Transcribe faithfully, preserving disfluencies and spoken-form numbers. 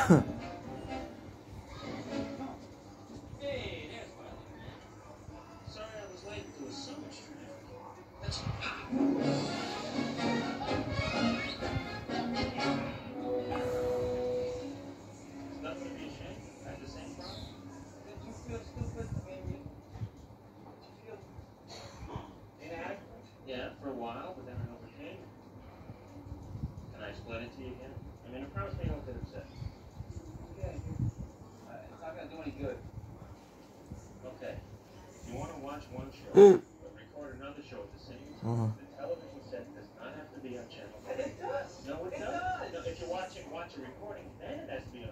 Hey, there's my letter. Sorry I was late to a summer stream. Let's pop. There's nothing to be ashamed of. I had the same problem. Did you feel stupid? I mean, you, did you feel inadequate? Yeah, for a while, but then I overcame it. Can I explain it to you again? I mean, I promise me I won't get upset. Yeah, uh, it's not gonna do any good. Okay. If you want to watch one show, but record another show at the same time, the television set does not have to be on channel. It does. No, it, it does. does. No, if you watch it, watch a recording, then it has to be on